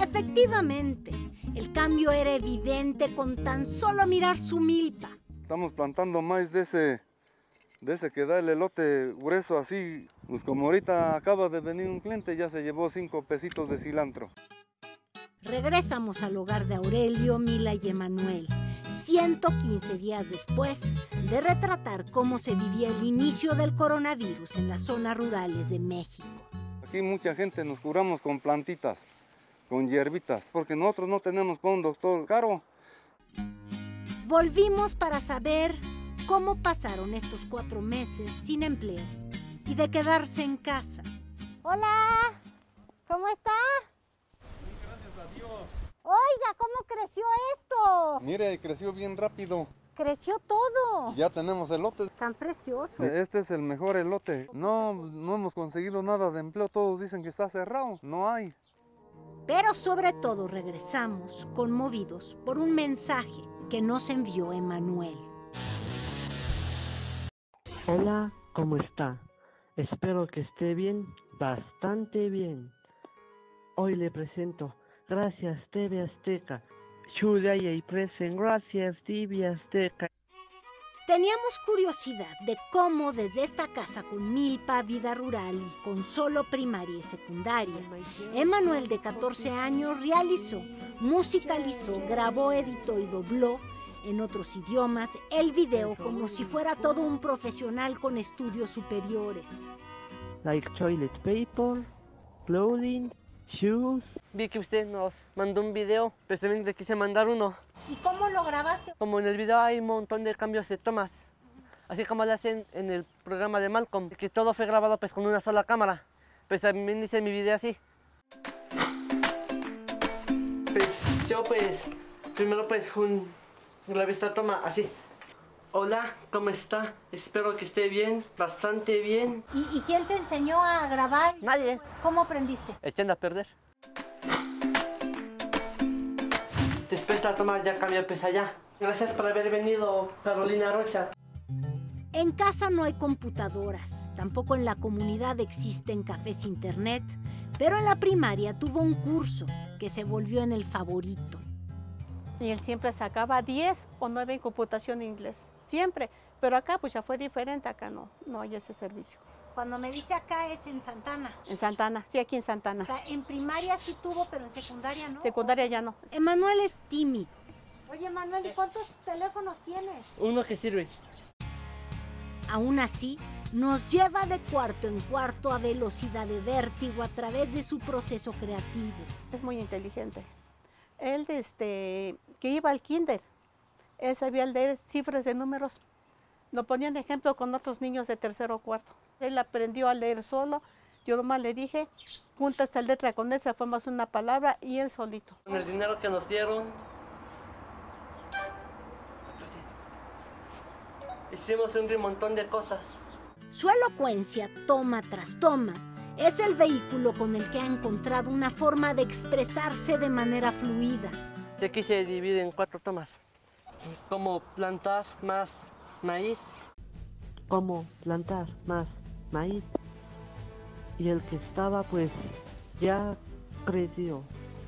Efectivamente, el cambio era evidente con tan solo mirar su milpa. Estamos plantando maíz de ese que da el elote grueso así. Pues como ahorita acaba de venir un cliente, ya se llevó 5 pesitos de cilantro. Regresamos al hogar de Aurelio, Mila y Emanuel, 115 días después de retratar cómo se vivía el inicio del coronavirus en las zonas rurales de México. Aquí mucha gente nos curamos con plantitas, con hierbitas, porque nosotros no tenemos con un doctor caro. Volvimos para saber cómo pasaron estos 4 meses sin empleo y de quedarse en casa. Hola, ¿cómo está? Gracias a Dios. Oiga, ¿cómo creció esto? Mire, creció bien rápido. Creció todo. Ya tenemos elotes. Tan precioso. Este es el mejor elote. No hemos conseguido nada de empleo. Todos dicen que está cerrado. No hay. Pero sobre todo regresamos conmovidos por un mensaje que nos envió Emanuel. Hola, ¿cómo está? Espero que esté bien, bastante bien. Hoy le presento Gracias TV Azteca. Chulaya y presen Gracias TV Azteca. Teníamos curiosidad de cómo desde esta casa con milpa, vida rural y con solo primaria y secundaria, Emanuel de 14 años realizó, musicalizó, grabó, editó y dobló en otros idiomas el video como si fuera todo un profesional con estudios superiores. Like toilet paper, clothing, shoes. Vi que usted nos mandó un video, pero también le quise mandar uno. ¿Y cómo lo grabaste? Como en el video hay un montón de cambios de tomas, así como lo hacen en el programa de Malcolm, que todo fue grabado pues con una sola cámara. Pues también hice mi video así. Pues yo pues, primero pues grabé esta toma así. Hola, ¿cómo está? Espero que esté bien, bastante bien. ¿Y quién te enseñó a grabar? Nadie. ¿Cómo aprendiste? Echando a perder. Después la toma ya cambió pues allá. Gracias por haber venido, Carolina Rocha. En casa no hay computadoras, tampoco en la comunidad existen cafés internet, pero en la primaria tuvo un curso que se volvió en el favorito. Y él siempre sacaba 10 o 9 en computación en inglés, siempre. Pero acá pues ya fue diferente, acá no hay ese servicio. Cuando me dice acá es en Santana. En Santana, sí, aquí en Santana. O sea, en primaria sí tuvo, pero en secundaria no. Secundaria ya no. Emanuel es tímido. Oye, Manuel, ¿y cuántos teléfonos tienes? Uno que sirve. Aún así, nos lleva de cuarto en cuarto a velocidad de vértigo a través de su proceso creativo. Es muy inteligente. Él, que iba al kinder, él sabía leer cifras de números. Lo ponían de ejemplo con otros niños de tercero o cuarto. Él aprendió a leer solo. Yo nomás le dije, junta esta letra con esa, formas una palabra y él solito. Con el dinero que nos dieron, hicimos un montón de cosas. Su elocuencia, toma tras toma, es el vehículo con el que ha encontrado una forma de expresarse de manera fluida. De aquí se divide en 4 tomas. Como plantar más maíz. Como plantar más maíz. Y el que estaba pues ya creció.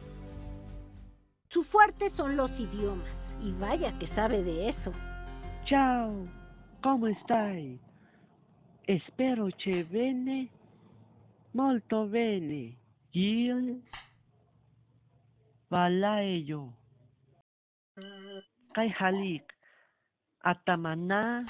Su fuerte son los idiomas, y vaya que sabe de eso. Ciao, ¿cómo stai? Espero che bene, molto bene. Io valayo. Kai halik, atamana,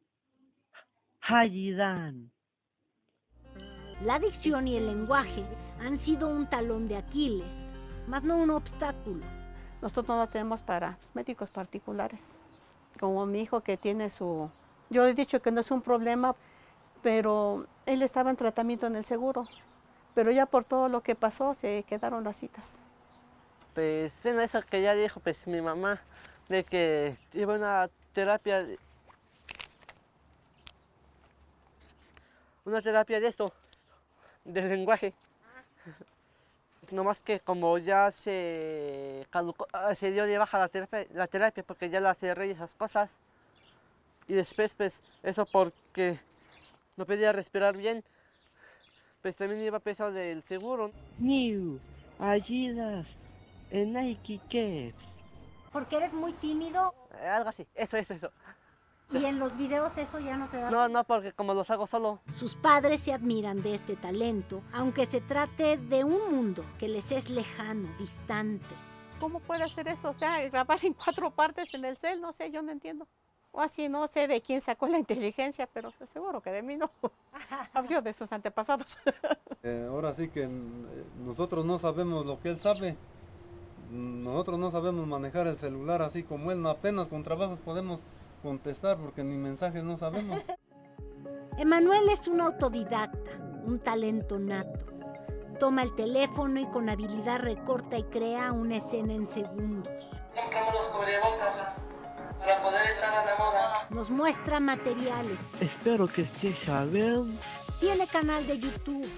hayidan. La dicción y el lenguaje han sido un talón de Aquiles, mas no un obstáculo. Nosotros no lo tenemos para médicos particulares. Como mi hijo que tiene su... Yo le he dicho que no es un problema, pero él estaba en tratamiento en el seguro. Pero ya por todo lo que pasó, se quedaron las citas. Pues bueno, eso que ya dijo pues mi mamá, de que iba a una terapia de esto, del lenguaje. No más que como ya se caducó, se dio de baja la terapia porque ya la cerré y esas cosas. Y después pues eso porque no podía respirar bien, pues también iba pesado del seguro. Niu, ayudas, en Nike Kids. Porque eres muy tímido Algo así, eso. y en los videos eso ya no te da. No, porque como los hago solo. Sus padres se admiran de este talento, aunque se trate de un mundo que les es lejano, distante. ¿Cómo puede hacer eso? O sea, grabar en 4 partes en el cel, no sé, yo no entiendo. O así, no sé de quién sacó la inteligencia, pero seguro que de mí no. Ha sido de sus antepasados. Ahora sí que nosotros no sabemos lo que él sabe. Nosotros no sabemos manejar el celular así como él. Apenas con trabajos podemos contestar porque ni mensajes no sabemos. Emanuel es un autodidacta, un talento nato. Toma el teléfono y con habilidad recorta y crea una escena en segundos. Compramos los cubrebocas para poder estar a la moda. Nos muestra materiales. Espero que estés bien. Tiene canal de YouTube.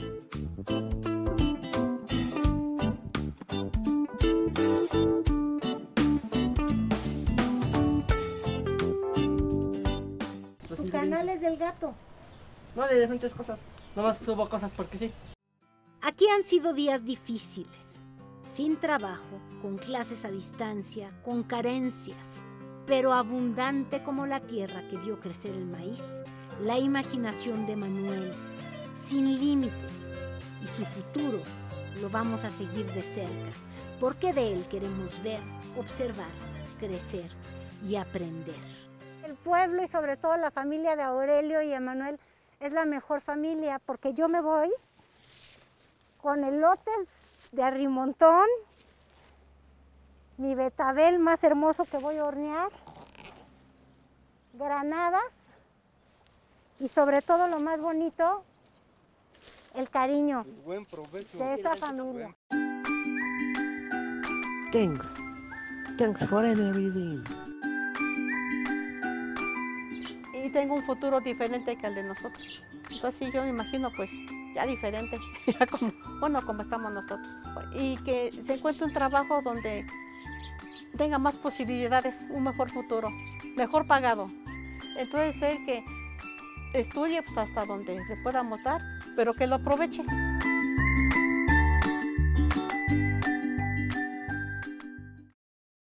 Tu canal es del gato. No, de diferentes cosas. Nomás subo cosas porque sí. Aquí han sido días difíciles, sin trabajo, con clases a distancia, con carencias, pero abundante como la tierra que vio crecer el maíz, la imaginación de Manuel, sin límites, y su futuro lo vamos a seguir de cerca, porque de él queremos ver, observar, crecer y aprender. El pueblo y sobre todo la familia de Aurelio y Emanuel es la mejor familia porque yo me voy con elotes de arrimontón, mi betabel más hermoso que voy a hornear, granadas y sobre todo lo más bonito, el cariño Buen provecho. de esta familia. Thanks for everything. Y tengo un futuro diferente que el de nosotros. Entonces sí, yo me imagino pues ya diferente, ya como estamos nosotros. Y que se encuentre un trabajo donde tenga más posibilidades, un mejor futuro, mejor pagado. Entonces que estudie pues, hasta donde le podamos dar, pero que lo aproveche.